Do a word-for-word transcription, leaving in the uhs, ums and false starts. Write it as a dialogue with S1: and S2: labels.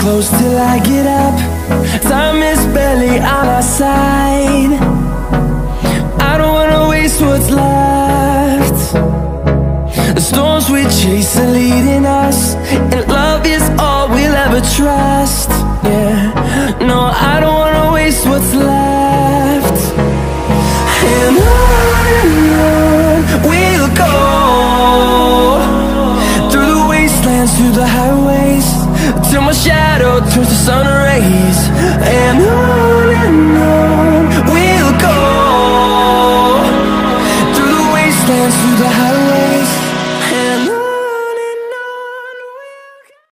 S1: close till I get up. Time is barely on our side. I don't wanna waste what's left. The storms we chase are leading us, and love is all we'll ever trust. Yeah, no, I don't wanna waste what's left. And on and on we'll go, through the wastelands, through the highways, till my shadow turns to sun rays. And on and on